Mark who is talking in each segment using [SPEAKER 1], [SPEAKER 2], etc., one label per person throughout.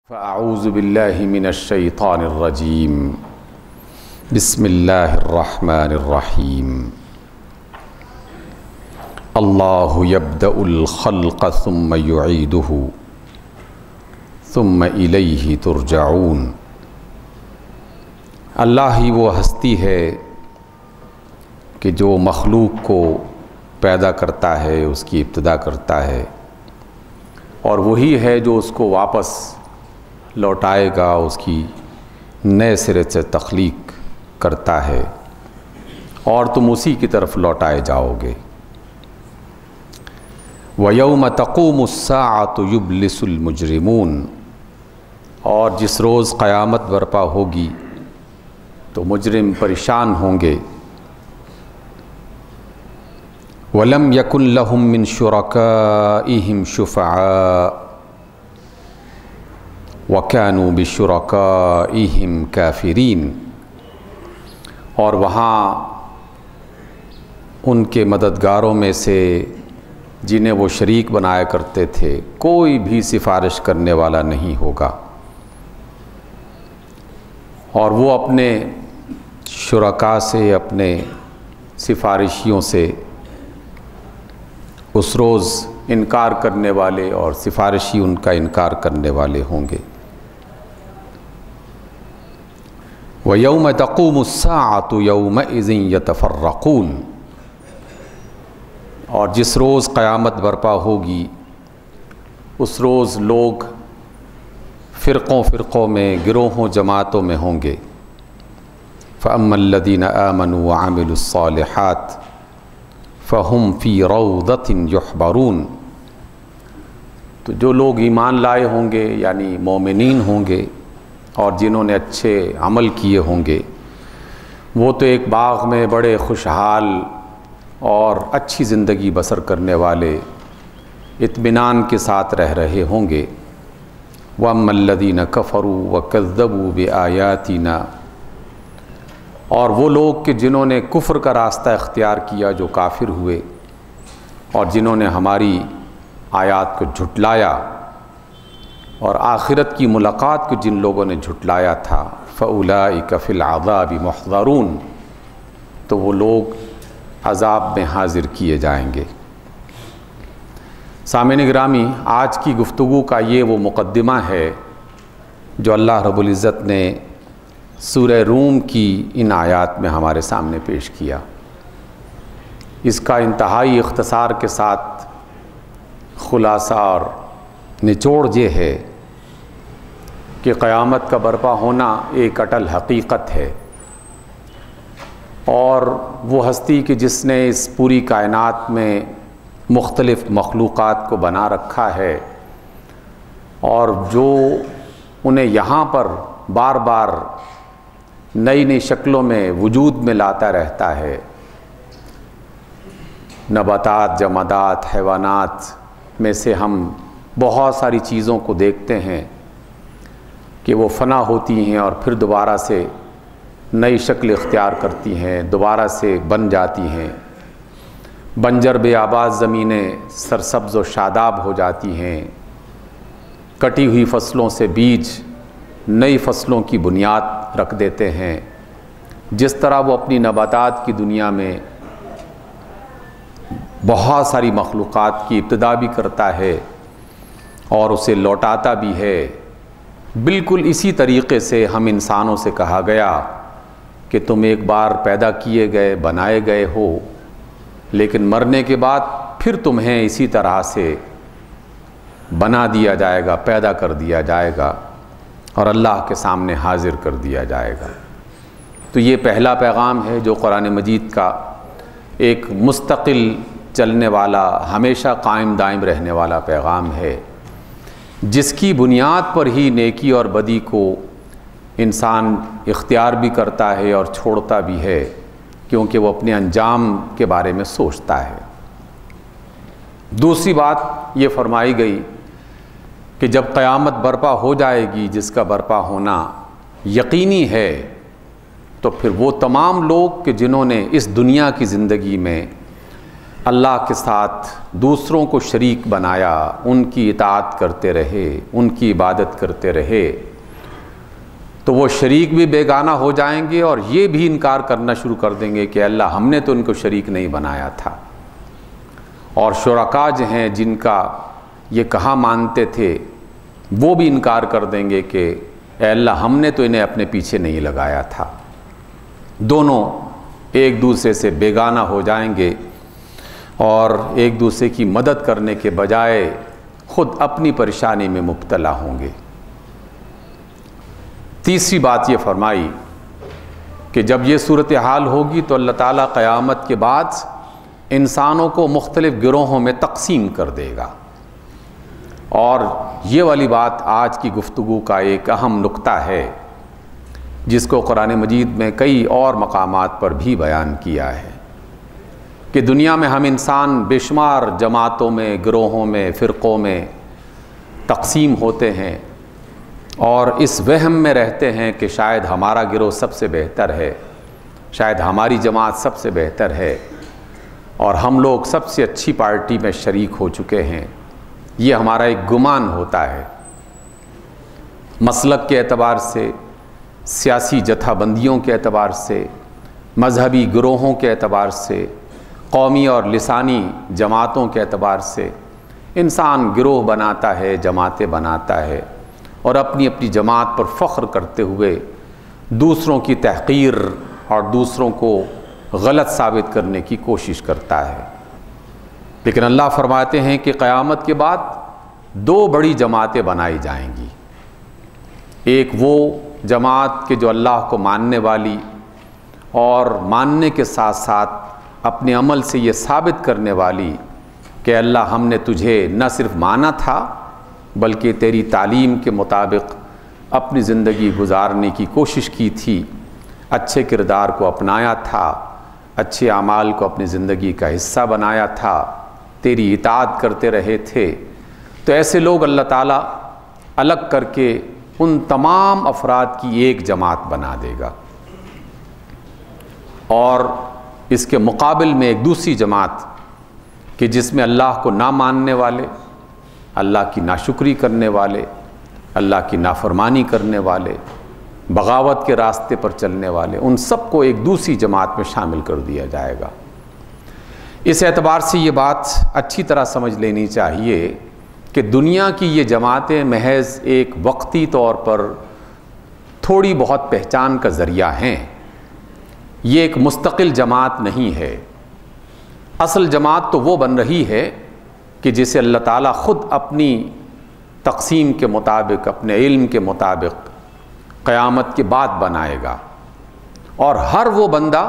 [SPEAKER 1] فاعوذ باللہ من الشیطان الرجیم بسم اللہ الرحمن الرحیم اللہ یبدأ الخلق ثم یعیدہ ثم الیہ ترجعون۔ اللہ ہی وہ ہستی ہے کہ جو مخلوق کو پیدا کرتا ہے، اس کی ابتدا کرتا ہے، اور وہی ہے جو اس کو واپس لوٹائے گا، اس کی نئے سرے سے تخلیق کرتا ہے اور تم اسی کی طرف لوٹائے جاؤ گے۔ وَيَوْمَ تَقُومُ السَّاعَةُ يُبْلِسُ الْمُجْرِمُونَ، اور جس روز قیامت برپا ہوگی تو مجرم پریشان ہوں گے۔ وَلَمْ يَكُنْ لَهُم مِّن شُرَكَائِهِمْ شُفَعَاءُ وَكَانُوا بِشُرَكَائِهِمْ كَافِرِينَ، اور وہاں ان کے مددگاروں میں سے جنہیں وہ شریک بنایا کرتے تھے کوئی بھی سفارش کرنے والا نہیں ہوگا، اور وہ اپنے شرکاء سے، اپنے سفارشیوں سے اس روز انکار کرنے والے اور سفارشی ان کا انکار کرنے والے ہوں گے۔ وَيَوْمَ تَقُومُ السَّاعَةُ يَوْمَئِذٍ يَتَفَرَّقُونَ، اور جس روز قیامت برپا ہوگی اس روز لوگ فرقوں فرقوں میں، گروہوں جماعتوں میں ہوں گے۔ فَأَمَّا الَّذِينَ آمَنُوا وَعَمِلُوا الصَّالِحَاتِ فَهُمْ فِي رَوْضَةٍ يُحْبَرُونَ، تو جو لوگ ایمان لائے ہوں گے یعنی مومنین ہوں گے اور جنہوں نے اچھے عمل کیے ہوں گے، وہ تو ایک باغ میں بڑے خوشحال اور اچھی زندگی بسر کرنے والے اطمینان کے ساتھ رہ رہے ہوں گے۔ وَأَمَّا الَّذِينَ كَفَرُوا وَكَذَّبُوا بِآيَاتِنَا، اور وہ لوگ کہ جنہوں نے کفر کا راستہ اختیار کیا، جو کافر ہوئے اور جنہوں نے ہماری آیات کو جھٹلایا، اور آخرت کی ملاقات کو جن لوگوں نے جھٹلایا تھا، فَأُولَئِكَ فِي الْعَذَابِ مُحْضَرُونَ، تو وہ لوگ عذاب میں حاضر کیے جائیں گے۔ سامعین گرامی، آج کی گفتگو کا یہ وہ مقدمہ ہے جو اللہ رب العزت نے سورہ روم کی ان آیات میں ہمارے سامنے پیش کیا۔ اس کا انتہائی اختصار کے ساتھ خلاصہ اور نچوڑ یہ ہے کہ قیامت کا برپا ہونا ایک اٹل حقیقت ہے، اور وہ ہستی کہ جس نے اس پوری کائنات میں مختلف مخلوقات کو بنا رکھا ہے اور جو انہیں یہاں پر بار بار نئی نئی شکلوں میں وجود میں لاتا رہتا ہے، نباتات، جمادات، حیوانات میں سے ہم بہت ساری چیزوں کو دیکھتے ہیں کہ وہ فنا ہوتی ہیں اور پھر دوبارہ سے نئی شکل اختیار کرتی ہیں، دوبارہ سے بن جاتی ہیں، بنجر بے آباد زمینیں سرسبز و شاداب ہو جاتی ہیں، کٹی ہوئی فصلوں سے بیج نئی فصلوں کی بنیاد رکھ دیتے ہیں۔ جس طرح وہ اپنی نباتات کی دنیا میں بہت ساری مخلوقات کی ابتدا بھی کرتا ہے اور اسے لوٹاتا بھی ہے، بالکل اسی طریقے سے ہم انسانوں سے کہا گیا کہ تم ایک بار پیدا کیے گئے، بنائے گئے ہو، لیکن مرنے کے بعد پھر تمہیں اسی طرح سے بنا دیا جائے گا، پیدا کر دیا جائے گا اور اللہ کے سامنے حاضر کر دیا جائے گا۔ تو یہ پہلا پیغام ہے جو قرآن مجید کا ایک مستقل چلنے والا، ہمیشہ قائم دائم رہنے والا پیغام ہے، جس کی بنیاد پر ہی نیکی اور بدی کو انسان اختیار بھی کرتا ہے اور چھوڑتا بھی ہے، کیونکہ وہ اپنے انجام کے بارے میں سوچتا ہے۔ دوسری بات یہ فرمائی گئی کہ جب قیامت برپا ہو جائے گی، جس کا برپا ہونا یقینی ہے، تو پھر وہ تمام لوگ کہ جنہوں نے اس دنیا کی زندگی میں اللہ کے ساتھ دوسروں کو شریک بنایا، ان کی اطاعت کرتے رہے، ان کی عبادت کرتے رہے، تو وہ شریک بھی بیگانہ ہو جائیں گے اور یہ بھی انکار کرنا شروع کر دیں گے کہ اللہ ہم نے تو ان کو شریک نہیں بنایا تھا۔ اور شرکاء جو ہیں جن کا یہ کہاں مانتے تھے وہ بھی انکار کر دیں گے کہ اے اللہ ہم نے تو انہیں اپنے پیچھے نہیں لگایا تھا۔ دونوں ایک دوسرے سے بیگانہ ہو جائیں گے اور ایک دوسرے کی مدد کرنے کے بجائے خود اپنی پریشانی میں مبتلا ہوں گے۔ تیسری بات یہ فرمائی کہ جب یہ صورتحال ہوگی تو اللہ تعالیٰ قیامت کے بعد انسانوں کو مختلف گروہوں میں تقسیم کر دے گا، اور یہ والی بات آج کی گفتگو کا ایک اہم نقطہ ہے جس کو قرآن مجید میں کئی اور مقامات پر بھی بیان کیا ہے کہ دنیا میں ہم انسان بے شمار جماعتوں میں، گروہوں میں، فرقوں میں تقسیم ہوتے ہیں اور اس وہم میں رہتے ہیں کہ شاید ہمارا گروہ سب سے بہتر ہے، شاید ہماری جماعت سب سے بہتر ہے اور ہم لوگ سب سے اچھی پارٹی میں شریک ہو چکے ہیں۔ یہ ہمارا ایک گمان ہوتا ہے۔ مسلک کے اعتبار سے، سیاسی جتھا بندیوں کے اعتبار سے، مذہبی گروہوں کے اعتبار سے، قومی اور لسانی جماعتوں کے اعتبار سے انسان گروہ بناتا ہے، جماعتیں بناتا ہے اور اپنی اپنی جماعت پر فخر کرتے ہوئے دوسروں کی تحقیر اور دوسروں کو غلط ثابت کرنے کی کوشش کرتا ہے۔ لیکن اللہ فرماتے ہیں کہ قیامت کے بعد دو بڑی جماعتیں بنائی جائیں گی۔ ایک وہ جماعت کہ جو اللہ کو ماننے والی اور ماننے کے ساتھ ساتھ اپنے عمل سے یہ ثابت کرنے والی کہ اللہ ہم نے تجھے نہ صرف مانا تھا بلکہ تیری تعلیم کے مطابق اپنی زندگی گزارنے کی کوشش کی تھی، اچھے کردار کو اپنایا تھا، اچھے اعمال کو اپنی زندگی کا حصہ بنایا تھا، تیری اطاعت کرتے رہے تھے۔ تو ایسے لوگ اللہ تعالیٰ الگ کر کے ان تمام افراد کی ایک جماعت بنا دے گا، اور اس کے مقابل میں ایک دوسری جماعت کہ جس میں اللہ کو نہ ماننے والے، اللہ کی ناشکری کرنے والے، اللہ کی نافرمانی کرنے والے، بغاوت کے راستے پر چلنے والے، ان سب کو ایک دوسری جماعت میں شامل کر دیا جائے گا۔ اس اعتبار سے یہ بات اچھی طرح سمجھ لینی چاہیے کہ دنیا کی یہ جماعتیں محض ایک وقتی طور پر تھوڑی بہت پہچان کا ذریعہ ہیں، یہ ایک مستقل جماعت نہیں ہے۔ اصل جماعت تو وہ بن رہی ہے کہ جسے اللہ تعالیٰ خود اپنی تقسیم کے مطابق، اپنے علم کے مطابق قیامت کے بعد بنائے گا، اور ہر وہ بندہ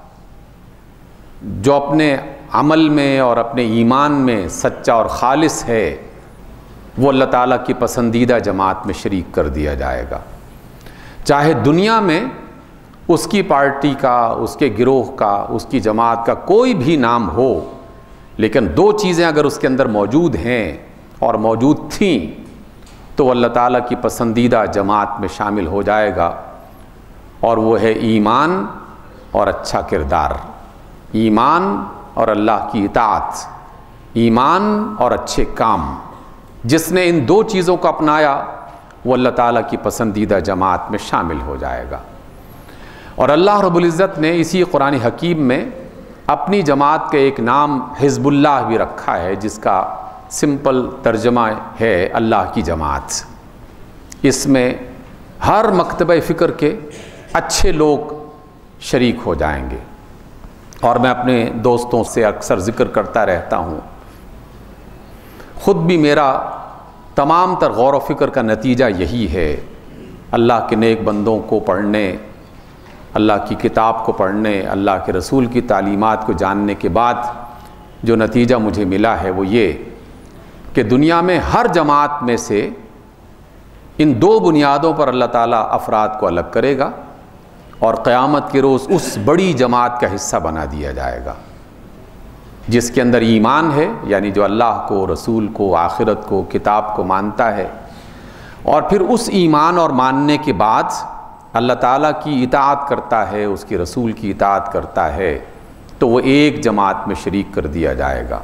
[SPEAKER 1] جو اپنے عمل میں اور اپنے ایمان میں سچا اور خالص ہے وہ اللہ تعالیٰ کی پسندیدہ جماعت میں شریک کر دیا جائے گا، چاہے دنیا میں اس کی پارٹی کا، اس کے گروہ کا، اس کی جماعت کا کوئی بھی نام ہو، لیکن دو چیزیں اگر اس کے اندر موجود ہیں اور موجود تھیں تو وہ اللہ تعالیٰ کی پسندیدہ جماعت میں شامل ہو جائے گا، اور وہ ہے ایمان اور اچھا کردار، ایمان اور اللہ کی اطاعت، ایمان اور اچھے کام۔ جس نے ان دو چیزوں کو اپنایا وہ اللہ تعالیٰ کی پسندیدہ جماعت میں شامل ہو جائے گا۔ اور اللہ رب العزت نے اسی قرآن حکیم میں اپنی جماعت کا ایک نام حزب اللہ بھی رکھا ہے، جس کا سمپل ترجمہ ہے اللہ کی جماعت۔ اس میں ہر مکتبہ فکر کے اچھے لوگ شریک ہو جائیں گے، اور میں اپنے دوستوں سے اکثر ذکر کرتا رہتا ہوں، خود بھی میرا تمام تر غور و فکر کا نتیجہ یہی ہے۔ اللہ کے نیک بندوں کو پڑھنے، اللہ کی کتاب کو پڑھنے، اللہ کے رسول کی تعلیمات کو جاننے کے بعد جو نتیجہ مجھے ملا ہے وہ یہ کہ دنیا میں ہر جماعت میں سے ان دو بنیادوں پر اللہ تعالیٰ افراد کو الگ کرے گا اور قیامت کے روز اس بڑی جماعت کا حصہ بنا دیا جائے گا جس کے اندر ایمان ہے، یعنی جو اللہ کو، رسول کو، آخرت کو، کتاب کو مانتا ہے، اور پھر اس ایمان اور ماننے کے بعد اللہ تعالیٰ کی اطاعت کرتا ہے، اس کی رسول کی اطاعت کرتا ہے، تو وہ ایک جماعت میں شریک کر دیا جائے گا۔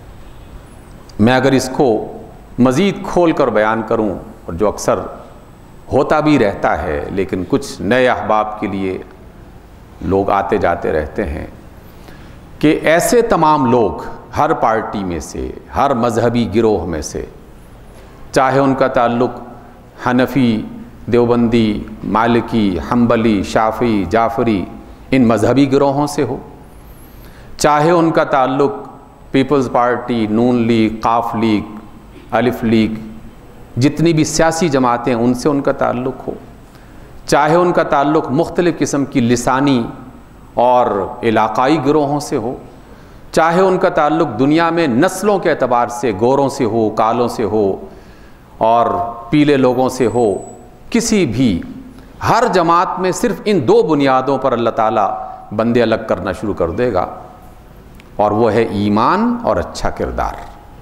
[SPEAKER 1] میں اگر اس کو مزید کھول کر بیان کروں، اور جو اکثر ہوتا بھی رہتا ہے لیکن کچھ نئے احباب کے لیے لوگ آتے جاتے رہتے ہیں، کہ ایسے تمام لوگ ہر پارٹی میں سے، ہر مذہبی گروہ میں سے، چاہے ان کا تعلق حنفی، دیوبندی، مالکی، حنبلی، شافعی، جعفری ان مذہبی گروہوں سے ہو، چاہے ان کا تعلق پیپلز پارٹی، نون لیگ، قاف لیگ، الف لیگ، جتنی بھی سیاسی جماعتیں ان سے ان کا تعلق ہو، چاہے ان کا تعلق مختلف قسم کی لسانی اور علاقائی گروہوں سے ہو، چاہے ان کا تعلق دنیا میں نسلوں کے اعتبار سے گوروں سے ہو، کالوں سے ہو اور پیلے لوگوں سے ہو، کسی بھی، ہر جماعت میں صرف ان دو بنیادوں پر اللہ تعالیٰ بندے الگ کرنا شروع کر دے گا، اور وہ ہے ایمان اور اچھا کردار۔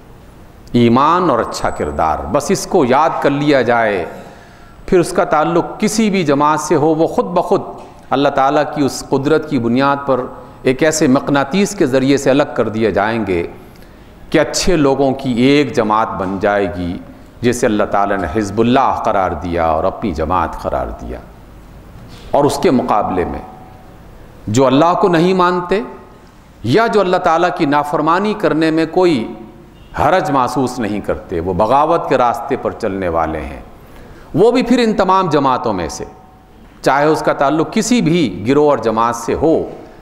[SPEAKER 1] ایمان اور اچھا کردار، بس اس کو یاد کر لیا جائے، پھر اس کا تعلق کسی بھی جماعت سے ہو، وہ خود بخود اللہ تعالیٰ کی اس قدرت کی بنیاد پر ایک ایسے مقناطیس کے ذریعے سے الگ کر دیے جائیں گے کہ اچھے لوگوں کی ایک جماعت بن جائے گی، جسے اللہ تعالیٰ نے حزب اللہ قرار دیا اور اپنی جماعت قرار دیا۔ اور اس کے مقابلے میں جو اللہ کو نہیں مانتے یا جو اللہ تعالیٰ کی نافرمانی کرنے میں کوئی حرج محسوس نہیں کرتے، وہ بغاوت کے راستے پر چلنے والے ہیں، وہ بھی پھر ان تمام جماعتوں میں سے، چاہے اس کا تعلق کسی بھی گروہ اور جماعت سے ہو،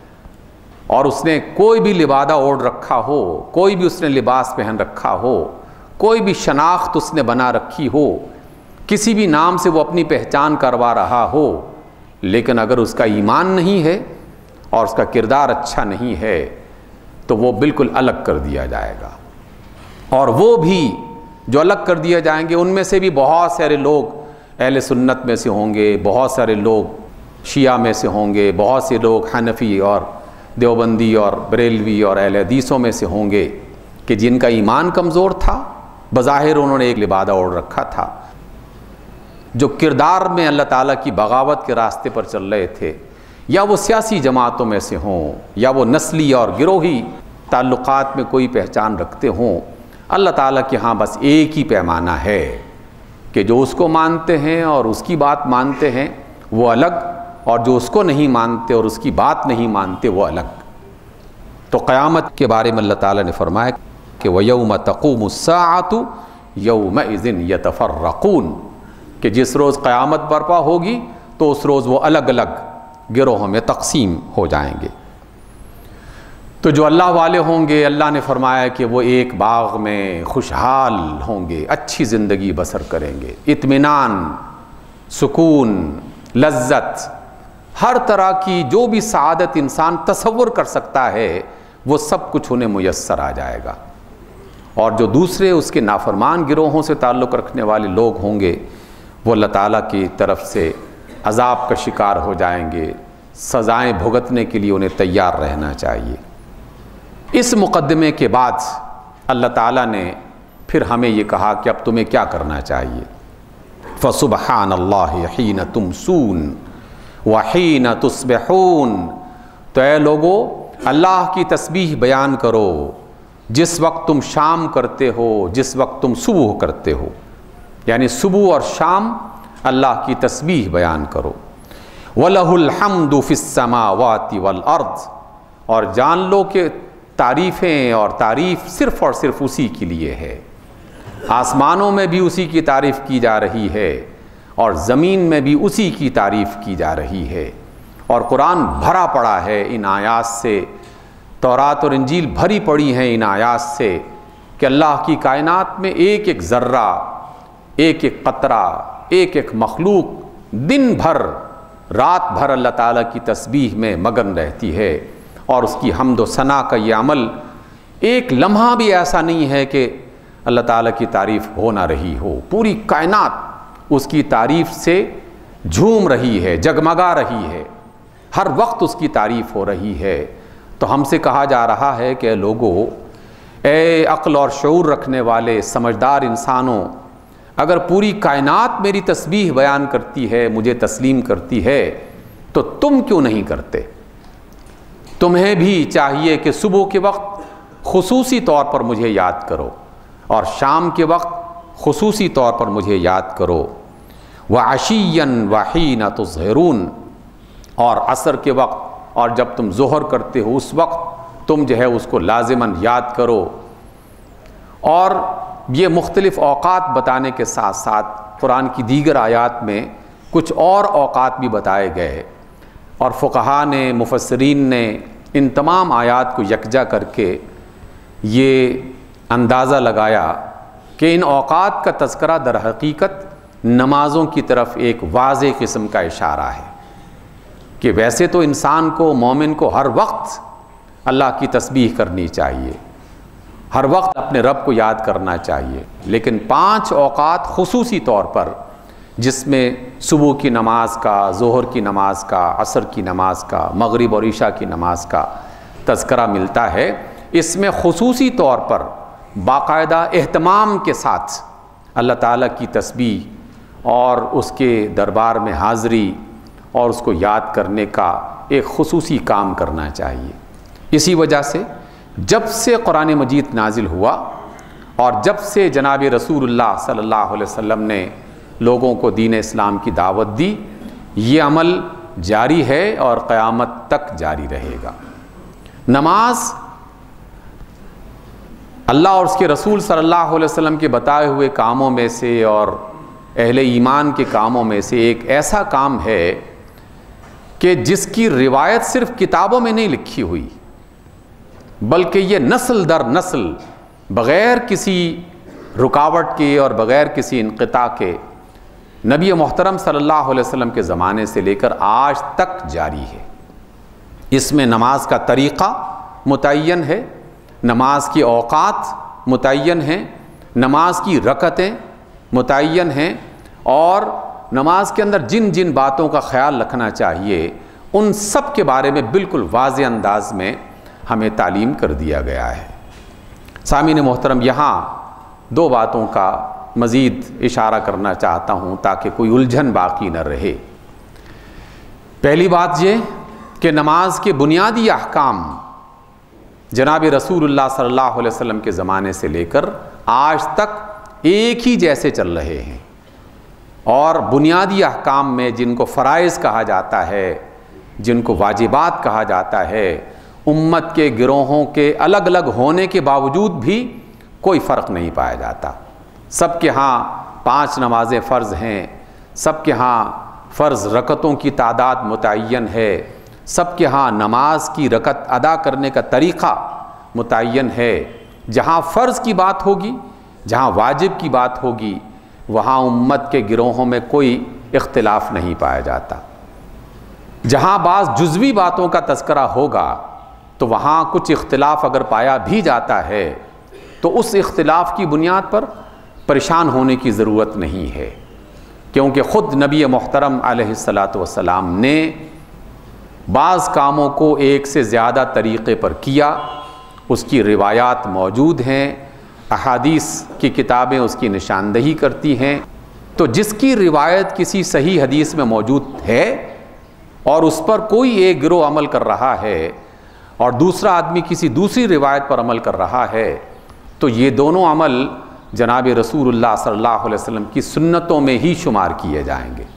[SPEAKER 1] اور اس نے کوئی بھی لبادہ اوڑھ رکھا ہو، کوئی بھی اس نے لباس پہن رکھا ہو، کوئی بھی شناخت اس نے بنا رکھی ہو، کسی بھی نام سے وہ اپنی پہچان کروا رہا ہو، لیکن اگر اس کا ایمان نہیں ہے اور اس کا کردار اچھا نہیں ہے تو وہ بالکل الگ کر دیا جائے گا۔ اور وہ بھی جو الگ کر دیا جائیں گے، ان میں سے بھی بہت سارے لوگ اہل سنت میں سے ہوں گے، بہت سارے لوگ شیعہ میں سے ہوں گے، بہت سے لوگ حنفی اور دیوبندی اور بریلوی اور اہل حدیثوں میں سے ہوں گے کہ جن کا ایمان کمزور تھا، بظاہر انہوں نے ایک لبادہ اوڑھ رکھا تھا، جو کردار میں اللہ تعالیٰ کی بغاوت کے راستے پر چل رہے تھے، یا وہ سیاسی جماعتوں میں سے ہوں یا وہ نسلی اور گروہی تعلقات میں کوئی پہچان رکھتے ہوں، اللہ تعالیٰ کے ہاں بس ایک ہی پیمانہ ہے کہ جو اس کو مانتے ہیں اور اس کی بات مانتے ہیں وہ الگ، اور جو اس کو نہیں مانتے اور اس کی بات نہیں مانتے وہ الگ۔ تو قیامت کے بارے میں اللہ تعالیٰ نے فرمایا کہ وَيَوْمَ تَقُومُ السَّاعَةُ يَوْمَئِذٍ يَتَفَرَّقُونَ، کہ جس روز قیامت برپا ہوگی تو اس روز وہ الگ الگ گروہوں میں تقسیم ہو جائیں گے۔ تو جو اللہ والے ہوں گے، اللہ نے فرمایا کہ وہ ایک باغ میں خوشحال ہوں گے، اچھی زندگی بسر کریں گے، اطمینان، سکون، لذت، ہر طرح کی جو بھی سعادت انسان تصور کر سکتا ہے وہ سب کچھ انہیں میسر آ جائے گا۔ اور جو دوسرے اس کے نافرمان گروہوں سے تعلق رکھنے والے لوگ ہوں گے، وہ اللہ تعالیٰ کی طرف سے عذاب کا شکار ہو جائیں گے، سزائیں بھگتنے کے لیے انہیں تیار رہنا چاہیے۔ اس مقدمے کے بعد اللہ تعالیٰ نے پھر ہمیں یہ کہا کہ اب تمہیں کیا کرنا چاہیے۔ فَسُبْحَانَ اللَّهِ حِينَ تُمْسُونَ وَحِينَ تُصْبِحُونَ، تو اے لوگو اللہ کی تسبیح بیان کرو جس وقت تم شام کرتے ہو، جس وقت تم صبح کرتے ہو، یعنی صبح اور شام اللہ کی تسبیح بیان کرو۔ وَلَهُ الْحَمْدُ فِي السَّمَاوَاتِ وَالْأَرْضِ، اور جان لو کہ تعریفیں اور تعریف صرف اور صرف اسی کے لیے ہے، آسمانوں میں بھی اسی کی تعریف کی جا رہی ہے اور زمین میں بھی اسی کی تعریف کی جا رہی ہے۔ اور قرآن بھرا پڑا ہے ان آیات سے، تورات اور انجیل بھری پڑی ہیں ان آیات سے کہ اللہ کی کائنات میں ایک ایک ذرہ، ایک ایک قطرہ، ایک ایک مخلوق دن بھر رات بھر اللہ تعالیٰ کی تسبیح میں مگن رہتی ہے، اور اس کی حمد و ثنا کا یہ عمل ایک لمحہ بھی ایسا نہیں ہے کہ اللہ تعالیٰ کی تعریف ہو نہ رہی ہو، پوری کائنات اس کی تعریف سے جھوم رہی ہے، جگمگا رہی ہے، ہر وقت اس کی تعریف ہو رہی ہے۔ تو ہم سے کہا جا رہا ہے کہ لوگو، اے عقل اور شعور رکھنے والے سمجھدار انسانوں، اگر پوری کائنات میری تسبیح بیان کرتی ہے، مجھے تسلیم کرتی ہے، تو تم کیوں نہیں کرتے؟ تمہیں بھی چاہیے کہ صبح کے وقت خصوصی طور پر مجھے یاد کرو اور شام کے وقت خصوصی طور پر مجھے یاد کرو، وعشیًا وحین تظہرون، اور عصر کے وقت اور جب تم ظہر کرتے ہو اس وقت تم جو ہے اس کو لازماً یاد کرو۔ اور یہ مختلف اوقات بتانے کے ساتھ ساتھ قرآن کی دیگر آیات میں کچھ اور اوقات بھی بتائے گئے، اور فقہا نے، مفسرین نے ان تمام آیات کو یکجا کر کے یہ اندازہ لگایا کہ ان اوقات کا تذکرہ در حقیقت نمازوں کی طرف ایک واضح قسم کا اشارہ ہے کہ ویسے تو انسان کو، مومن کو ہر وقت اللہ کی تسبیح کرنی چاہیے، ہر وقت اپنے رب کو یاد کرنا چاہیے، لیکن 5 اوقات خصوصی طور پر جس میں صبح کی نماز کا، ظہر کی نماز کا، عصر کی نماز کا، مغرب اور عشاء کی نماز کا تذکرہ ملتا ہے، اس میں خصوصی طور پر باقاعدہ اہتمام کے ساتھ اللہ تعالیٰ کی تسبیح اور اس کے دربار میں حاضری اور اس کو یاد کرنے کا ایک خصوصی کام کرنا چاہیے۔ اسی وجہ سے جب سے قرآن مجید نازل ہوا اور جب سے جناب رسول اللہ صلی اللہ علیہ وسلم نے لوگوں کو دین اسلام کی دعوت دی، یہ عمل جاری ہے اور قیامت تک جاری رہے گا۔ نماز اللہ اور اس کے رسول صلی اللہ علیہ وسلم کے بتائے ہوئے کاموں میں سے اور اہل ایمان کے کاموں میں سے ایک ایسا کام ہے کہ جس کی روایت صرف کتابوں میں نہیں لکھی ہوئی، بلکہ یہ نسل در نسل بغیر کسی رکاوٹ کے اور بغیر کسی انقطاع کے نبی محترم صلی اللہ علیہ وسلم کے زمانے سے لے کر آج تک جاری ہے۔ اس میں نماز کا طریقہ متعین ہے، نماز کی اوقات متعین ہیں، نماز کی رکعتیں متعین ہیں، اور نماز کے اندر جن جن باتوں کا خیال رکھنا چاہیے ان سب کے بارے میں بالکل واضح انداز میں ہمیں تعلیم کر دیا گیا ہے۔ سامعین محترم، یہاں 2 باتوں کا مزید اشارہ کرنا چاہتا ہوں تاکہ کوئی الجھن باقی نہ رہے۔ پہلی بات یہ کہ نماز کے بنیادی احکام جناب رسول اللہ صلی اللہ علیہ وسلم کے زمانے سے لے کر آج تک ایک ہی جیسے چل رہے ہیں، اور بنیادی احکام میں جن کو فرائض کہا جاتا ہے، جن کو واجبات کہا جاتا ہے، امت کے گروہوں کے الگ الگ ہونے کے باوجود بھی کوئی فرق نہیں پایا جاتا۔ سب کے ہاں 5 نمازیں فرض ہیں، سب کے ہاں فرض رکعتوں کی تعداد متعین ہے، سب کے ہاں نماز کی رکعت ادا کرنے کا طریقہ متعین ہے۔ جہاں فرض کی بات ہوگی، جہاں واجب کی بات ہوگی، وہاں امت کے گروہوں میں کوئی اختلاف نہیں پایا جاتا۔ جہاں بعض جزوی باتوں کا تذکرہ ہوگا تو وہاں کچھ اختلاف اگر پایا بھی جاتا ہے تو اس اختلاف کی بنیاد پر پریشان ہونے کی ضرورت نہیں ہے، کیونکہ خود نبی محترم علیہ السلام نے بعض کاموں کو ایک سے زیادہ طریقے پر کیا، اس کی روایات موجود ہیں، احادیث کی کتابیں اس کی نشاندہی کرتی ہیں۔ تو جس کی روایت کسی صحیح حدیث میں موجود ہے اور اس پر کوئی ایک گروہ عمل کر رہا ہے اور دوسرا آدمی کسی دوسری روایت پر عمل کر رہا ہے، تو یہ دونوں عمل جناب رسول اللہ صلی اللہ علیہ وسلم کی سنتوں میں ہی شمار کیے جائیں گے۔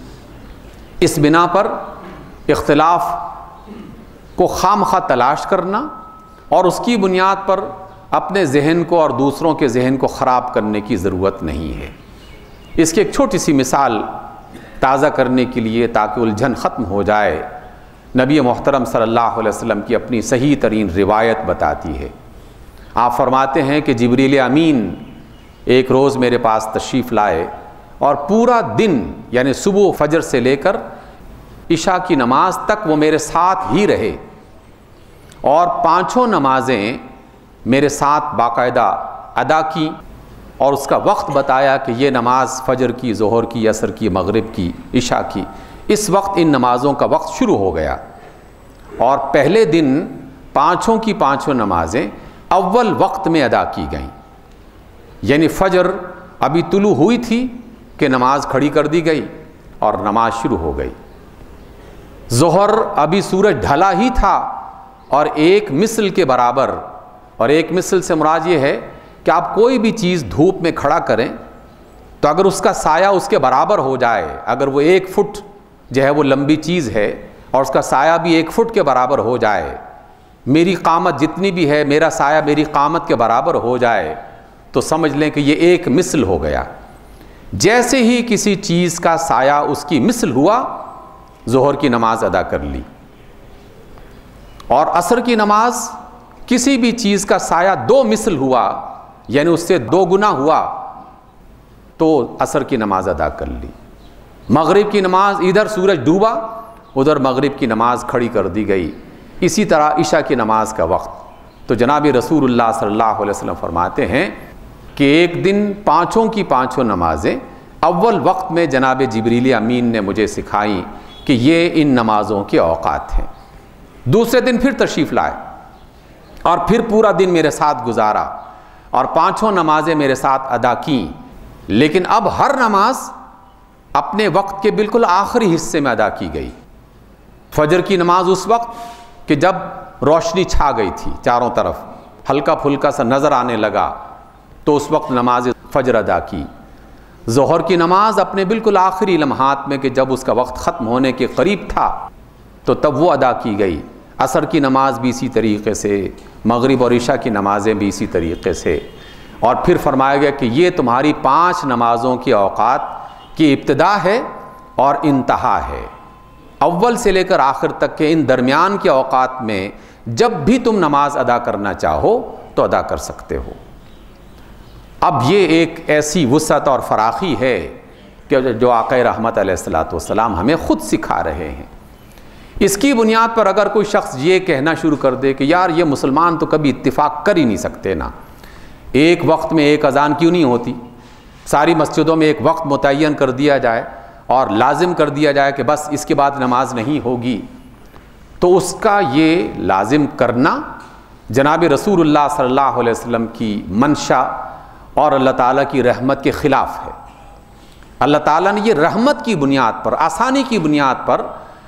[SPEAKER 1] اس بنا پر اختلاف کو خام خواہ تلاش کرنا اور اس کی بنیاد پر اپنے ذہن کو اور دوسروں کے ذہن کو خراب کرنے کی ضرورت نہیں ہے۔ اس کی ایک چھوٹی سی مثال تازہ کرنے کے لیے تاکہ الجھن ختم ہو جائے، نبی محترم صلی اللہ علیہ وسلم کی اپنی صحیح ترین روایت بتاتی ہے۔ آپ فرماتے ہیں کہ جبریل امین ایک روز میرے پاس تشریف لائے اور پورا دن یعنی صبح فجر سے لے کر عشاء کی نماز تک وہ میرے ساتھ ہی رہے، اور 5 نمازیں میرے ساتھ باقاعدہ ادا کی، اور اس کا وقت بتایا کہ یہ نماز فجر کی، ظہر کی، عصر کی، مغرب کی، عشاء کی، اس وقت ان نمازوں کا وقت شروع ہو گیا۔ اور پہلے دن 5 کی 5 نمازیں اول وقت میں ادا کی گئیں، یعنی فجر ابھی طلوع ہوئی تھی کہ نماز کھڑی کر دی گئی اور نماز شروع ہو گئی۔ ظہر ابھی سورج ڈھلا ہی تھا اور ایک مثل کے برابر، اور ایک مثل سے مراد یہ ہے کہ آپ کوئی بھی چیز دھوپ میں کھڑا کریں تو اگر اس کا سایہ اس کے برابر ہو جائے، اگر وہ 1 فٹ جو ہے وہ لمبی چیز ہے اور اس کا سایہ بھی 1 فٹ کے برابر ہو جائے، میری قامت جتنی بھی ہے میرا سایہ میری قامت کے برابر ہو جائے، تو سمجھ لیں کہ یہ ایک مثل ہو گیا۔ جیسے ہی کسی چیز کا سایہ اس کی مثل ہوا، ظہر کی نماز ادا کر لی، اور عصر کی نماز کسی بھی چیز کا سایہ 2 مثل ہوا، یعنی اس سے 2 گنا ہوا، تو عصر کی نماز ادا کر لی۔ مغرب کی نماز ادھر سورج ڈوبا، ادھر مغرب کی نماز کھڑی کر دی گئی۔ اسی طرح عشاء کی نماز کا وقت، تو جناب رسول اللہ صلی اللہ علیہ وسلم فرماتے ہیں کہ ایک دن 5 کی 5 نمازیں اول وقت میں جناب جبریل امین نے مجھے سکھائیں کہ یہ ان نمازوں کے اوقات ہیں۔ دوسرے دن پھر تشریف لائے اور پھر پورا دن میرے ساتھ گزارا اور 5 نمازیں میرے ساتھ ادا کیں، لیکن اب ہر نماز اپنے وقت کے بالکل آخری حصے میں ادا کی گئی۔ فجر کی نماز اس وقت کہ جب روشنی چھا گئی تھی چاروں طرف، ہلکا پھلکا سا نظر آنے لگا، تو اس وقت نماز فجر ادا کی۔ ظہر کی نماز اپنے بالکل آخری لمحات میں کہ جب اس کا وقت ختم ہونے کے قریب تھا تو تب وہ ادا کی گئی۔ عصر کی نماز بھی اسی طریقے سے، مغرب اور عشاء کی نمازیں بھی اسی طریقے سے، اور پھر فرمایا گیا کہ یہ تمہاری 5 نمازوں کی اوقات کی ابتدا ہے اور انتہا ہے۔ اول سے لے کر آخر تک کے ان درمیان کے اوقات میں جب بھی تم نماز ادا کرنا چاہو تو ادا کر سکتے ہو۔ اب یہ ایک ایسی وسعت اور فراخی ہے کہ جو آقا رحمت علیہ السلام ہمیں خود سکھا رہے ہیں۔ اس کی بنیاد پر اگر کوئی شخص یہ کہنا شروع کر دے کہ یار یہ مسلمان تو کبھی اتفاق کر ہی نہیں سکتے نا، ایک وقت میں ایک اذان کیوں نہیں ہوتی، ساری مسجدوں میں ایک وقت متعین کر دیا جائے اور لازم کر دیا جائے کہ بس اس کے بعد نماز نہیں ہوگی، تو اس کا یہ لازم کرنا جناب رسول اللہ صلی اللہ علیہ وسلم کی منشا اور اللہ تعالیٰ کی رحمت کے خلاف ہے۔ اللہ تعالیٰ نے یہ رحمت کی بنیاد پر، آسانی کی بنیاد پر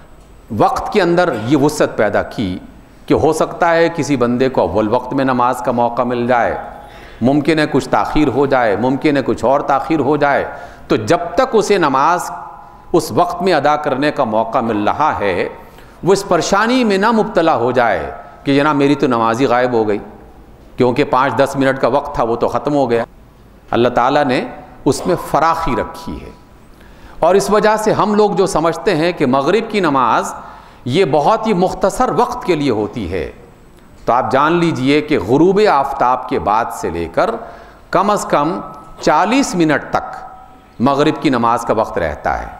[SPEAKER 1] وقت کے اندر یہ وسعت پیدا کی کہ ہو سکتا ہے کسی بندے کو اول وقت میں نماز کا موقع مل جائے، ممکن ہے کچھ تاخیر ہو جائے، ممکن ہے کچھ اور تاخیر ہو جائے، تو جب تک اسے نماز اس وقت میں ادا کرنے کا موقع مل رہا ہے وہ اس پریشانی میں نہ مبتلا ہو جائے کہ جناب میری تو نماز ہی غائب ہو گئی، کیونکہ 5-10 منٹ کا وقت تھا وہ تو ختم ہو گیا۔ اللہ تعالیٰ نے اس میں فراخی رکھی ہے، اور اس وجہ سے ہم لوگ جو سمجھتے ہیں کہ مغرب کی نماز یہ بہت ہی مختصر وقت کے لیے ہوتی ہے، تو آپ جان لیجئے کہ غروب آفتاب کے بعد سے لے کر کم از کم 40 منٹ تک مغرب کی نماز کا وقت رہتا ہے،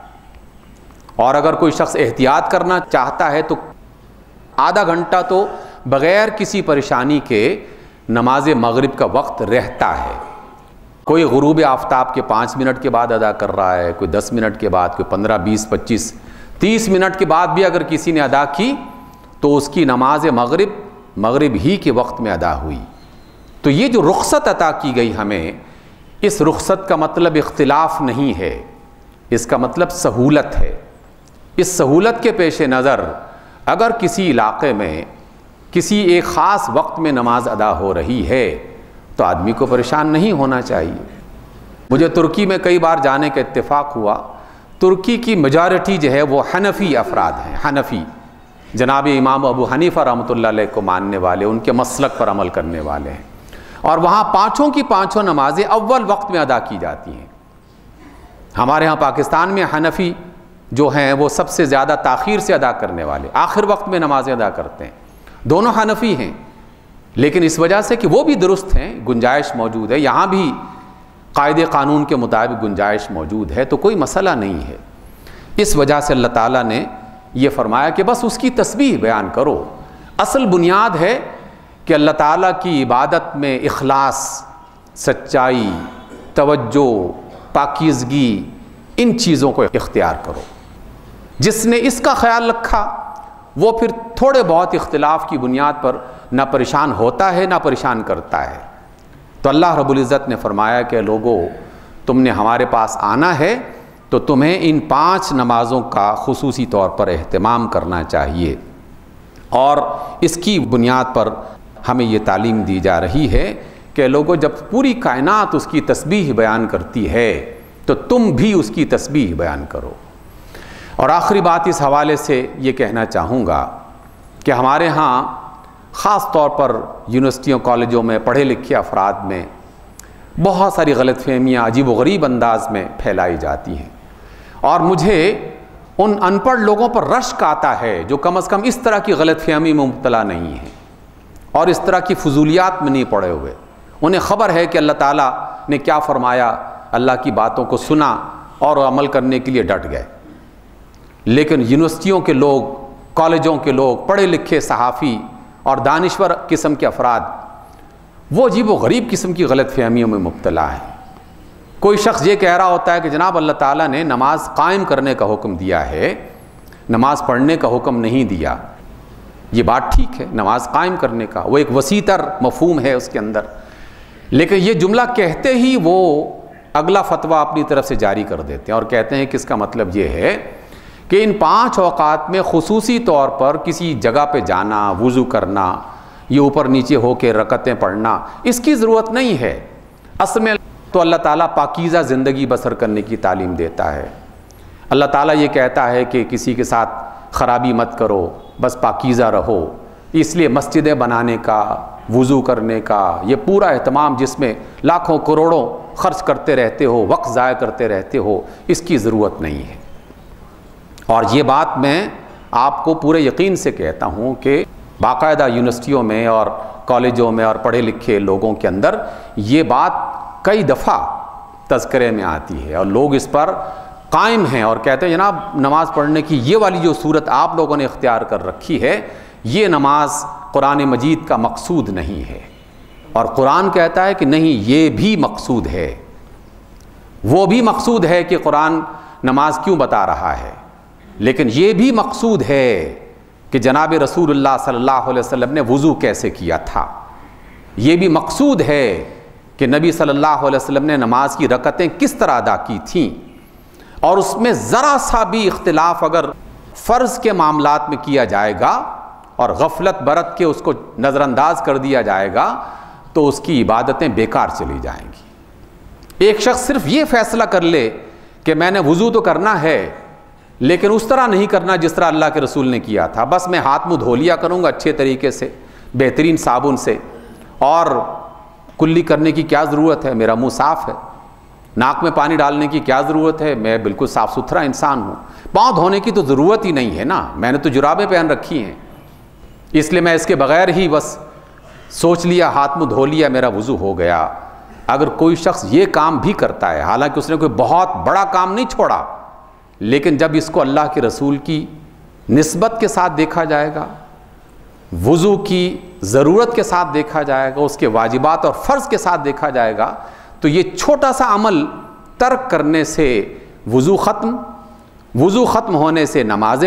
[SPEAKER 1] اور اگر کوئی شخص احتیاط کرنا چاہتا ہے تو آدھا گھنٹہ تو بغیر کسی پریشانی کے نماز مغرب کا وقت رہتا ہے۔ کوئی غروب آفتاب کے 5 منٹ کے بعد ادا کر رہا ہے، کوئی 10 منٹ کے بعد، کوئی 15, 20, 25, 30 منٹ کے بعد بھی اگر کسی نے ادا کی تو اس کی نماز مغرب ہی کے وقت میں ادا ہوئی۔ تو یہ جو رخصت عطا کی گئی ہمیں، اس رخصت کا مطلب اختلاف نہیں ہے، اس کا مطلب سہولت ہے۔ اس سہولت کے پیش نظر اگر کسی علاقے میں کسی ایک خاص وقت میں نماز ادا ہو رہی ہے تو آدمی کو پریشان نہیں ہونا چاہیے۔ مجھے ترکی میں کئی بار جانے کا اتفاق ہوا۔ ترکی کی میجارٹی جو ہے وہ حنفی افراد ہیں، حنفی، جناب امام ابو حنیفہ رحمۃ اللہ علیہ کو ماننے والے، ان کے مسلک پر عمل کرنے والے ہیں، اور وہاں 5 کی 5 نمازیں اول وقت میں ادا کی جاتی ہیں۔ ہمارے ہاں پاکستان میں حنفی جو ہیں وہ سب سے زیادہ تاخیر سے ادا کرنے والے، آخر وقت میں نمازیں ادا کرتے ہیں۔ دونوں حنفی ہیں، لیکن اس وجہ سے کہ وہ بھی درست ہیں، گنجائش موجود ہے، یہاں بھی قاعدے قانون کے مطابق گنجائش موجود ہے، تو کوئی مسئلہ نہیں ہے۔ اس وجہ سے اللہ تعالیٰ نے یہ فرمایا کہ بس اس کی تسبیح بیان کرو۔ اصل بنیاد ہے کہ اللہ تعالیٰ کی عبادت میں اخلاص، سچائی، توجہ، پاکیزگی، ان چیزوں کو اختیار کرو۔ جس نے اس کا خیال رکھا وہ پھر تھوڑے بہت اختلاف کی بنیاد پر نہ پریشان ہوتا ہے نہ پریشان کرتا ہے۔ تو اللہ رب العزت نے فرمایا کہ لوگو، تم نے ہمارے پاس آنا ہے تو تمہیں ان 5 نمازوں کا خصوصی طور پر اہتمام کرنا چاہیے۔ اور اس کی بنیاد پر ہمیں یہ تعلیم دی جا رہی ہے کہ لوگوں جب پوری کائنات اس کی تسبیح بیان کرتی ہے تو تم بھی اس کی تسبیح بیان کرو۔ اور آخری بات اس حوالے سے یہ کہنا چاہوں گا کہ ہمارے ہاں خاص طور پر یونیورسٹیوں کالجوں میں پڑھے لکھے افراد میں بہت ساری غلط فہمیاں عجیب و غریب انداز میں پھیلائی جاتی ہیں، اور مجھے ان ان پڑھ لوگوں پر رشک آتا ہے جو کم از کم اس طرح کی غلط فہمی میں مبتلا نہیں ہیں اور اس طرح کی فضولیات میں نہیں پڑے ہوئے۔ انہیں خبر ہے کہ اللہ تعالیٰ نے کیا فرمایا، اللہ کی باتوں کو سنا اور عمل کرنے کے لیے ڈٹ گئے، لیکن یونیورسٹیوں کے لوگ، کالجوں کے لوگ، پڑھے لکھے صحافی اور دانشور قسم کے افراد وہ عجیب و غریب قسم کی غلط فہمیوں میں مبتلا ہیں۔ کوئی شخص یہ کہہ رہا ہوتا ہے کہ جناب اللہ تعالیٰ نے نماز قائم کرنے کا حکم دیا ہے، نماز پڑھنے کا حکم نہیں دیا۔ یہ بات ٹھیک ہے، نماز قائم کرنے کا وہ ایک وسیع تر مفہوم ہے اس کے اندر، لیکن یہ جملہ کہتے ہی وہ اگلا فتویٰ اپنی طرف سے جاری کر دیتے ہیں اور کہتے ہیں کہ اس کا مطلب یہ ہے کہ ان 5 اوقات میں خصوصی طور پر کسی جگہ پہ جانا، وضو کرنا، یہ اوپر نیچے ہو کے رکعتیں پڑھنا، اس کی ضرورت نہیں ہے۔ اصل میں تو اللہ تعالیٰ پاکیزہ زندگی بسر کرنے کی تعلیم دیتا ہے۔ اللہ تعالیٰ یہ کہتا ہے کہ کسی کے ساتھ خرابی مت کرو، بس پاکیزہ رہو۔ اس لیے مسجدیں بنانے کا، وضو کرنے کا یہ پورا اہتمام جس میں لاکھوں کروڑوں خرچ کرتے رہتے ہو، وقت ضائع کرتے رہتے ہو، اس کی ضرورت نہیں ہے۔ اور یہ بات میں آپ کو پورے یقین سے کہتا ہوں کہ باقاعدہ یونیورسٹیوں میں اور کالجوں میں اور پڑھے لکھے لوگوں کے اندر یہ بات کئی دفعہ تذکرے میں آتی ہے اور لوگ اس پر قائم ہیں اور کہتے ہیں جناب نماز پڑھنے کی یہ والی جو صورت آپ لوگوں نے اختیار کر رکھی ہے، یہ نماز قرآن مجید کا مقصود نہیں ہے۔ اور قرآن کہتا ہے کہ نہیں، یہ بھی مقصود ہے، وہ بھی مقصود ہے کہ قرآن نماز کیوں بتا رہا ہے، لیکن یہ بھی مقصود ہے کہ جناب رسول اللہ صلی اللہ علیہ وسلم نے وضو کیسے کیا تھا، یہ بھی مقصود ہے کہ نبی صلی اللہ علیہ وسلم نے نماز کی رکعتیں کس طرح ادا کی تھیں، اور اس میں ذرا سا بھی اختلاف اگر فرض کے معاملات میں کیا جائے گا اور غفلت برت کے اس کو نظر انداز کر دیا جائے گا تو اس کی عبادتیں بیکار چلی جائیں گی۔ ایک شخص صرف یہ فیصلہ کر لے کہ میں نے وضو تو کرنا ہے لیکن اس طرح نہیں کرنا جس طرح اللہ کے رسول نے کیا تھا، بس میں ہاتھ منہ دھو لیا کروں گا اچھے طریقے سے، بہترین صابن سے، اور کلی کرنے کی کیا ضرورت ہے، میرا منہ صاف ہے، ناک میں پانی ڈالنے کی کیا ضرورت ہے، میں بالکل صاف ستھرا انسان ہوں، پاؤں دھونے کی تو ضرورت ہی نہیں ہے نا، میں نے تو جرابیں پہن رکھی ہیں، اس لیے میں اس کے بغیر ہی بس سوچ لیا، ہاتھ منہ دھو لیا، میرا وضو ہو گیا۔ اگر کوئی شخص یہ کام بھی کرتا ہے، حالانکہ اس نے کوئی بہت بڑا کام نہیں چھوڑا، لیکن جب اس کو اللہ کے رسول کی نسبت کے ساتھ دیکھا جائے گا، وضو کی ضرورت کے ساتھ دیکھا جائے گا، اس کے واجبات اور فرض کے ساتھ دیکھا جائے گا، تو یہ چھوٹا سا عمل ترک کرنے سے وضو ختم ہونے سے نماز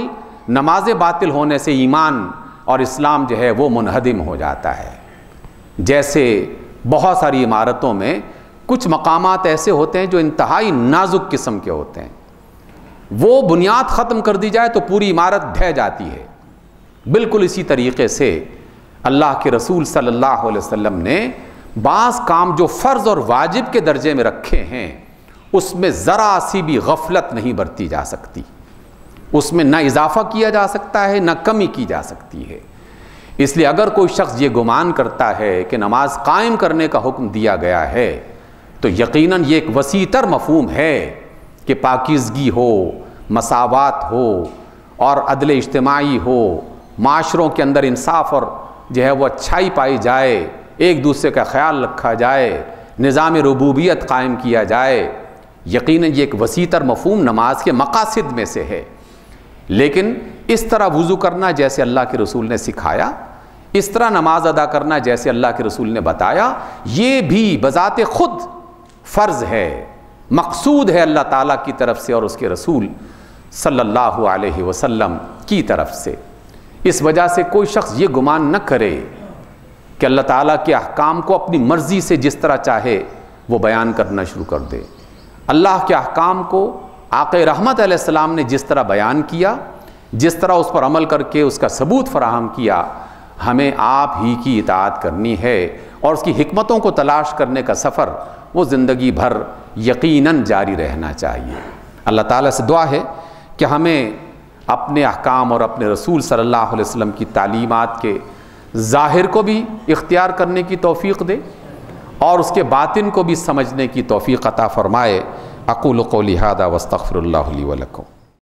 [SPEAKER 1] باطل ہونے سے ایمان اور اسلام جو ہے وہ منہدم ہو جاتا ہے۔ جیسے بہت ساری عمارتوں میں کچھ مقامات ایسے ہوتے ہیں جو انتہائی نازک قسم کے ہوتے ہیں، وہ بنیاد ختم کر دی جائے تو پوری عمارت ڈھہ جاتی ہے۔ بالکل اسی طریقے سے اللہ کے رسول صلی اللہ علیہ وسلم نے بعض کام جو فرض اور واجب کے درجے میں رکھے ہیں اس میں ذرا سی بھی غفلت نہیں برتی جا سکتی، اس میں نہ اضافہ کیا جا سکتا ہے نہ کمی کی جا سکتی ہے۔ اس لیے اگر کوئی شخص یہ گمان کرتا ہے کہ نماز قائم کرنے کا حکم دیا گیا ہے تو یقیناً یہ ایک وسیع تر مفہوم ہے کہ پاکیزگی ہو، مساوات ہو اور عدل اجتماعی ہو، معاشروں کے اندر انصاف اور جو ہے وہ اچھائی پائی جائے، ایک دوسرے کا خیال رکھا جائے، نظام ربوبیت قائم کیا جائے۔ یقیناً یہ ایک وسیع تر مفہوم نماز کے مقاصد میں سے ہے، لیکن اس طرح وضو کرنا جیسے اللہ کے رسول نے سکھایا، اس طرح نماز ادا کرنا جیسے اللہ کے رسول نے بتایا، یہ بھی بذات خود فرض ہے، مقصود ہے اللہ تعالیٰ کی طرف سے اور اس کے رسول صلی اللہ علیہ وسلم کی طرف سے۔ اس وجہ سے کوئی شخص یہ گمان نہ کرے کہ اللہ تعالیٰ کے احکام کو اپنی مرضی سے جس طرح چاہے وہ بیان کرنا شروع کر دے۔ اللہ کے احکام کو آقا رحمت علیہ السلام نے جس طرح بیان کیا، جس طرح اس پر عمل کر کے اس کا ثبوت فراہم کیا، ہمیں آپ ہی کی اطاعت کرنی ہے، اور اس کی حکمتوں کو تلاش کرنے کا سفر وہ زندگی بھر یقیناً جاری رہنا چاہیے۔ اللہ تعالیٰ سے دعا ہے کہ ہمیں اپنے احکام اور اپنے رسول صلی اللہ علیہ وسلم کی تعلیمات کے ظاہر کو بھی اختیار کرنے کی توفیق دے اور اس کے باطن کو بھی سمجھنے کی توفیق عطا فرمائے۔ اقول قولی ھذا واستغفر اللہ لی ولکم۔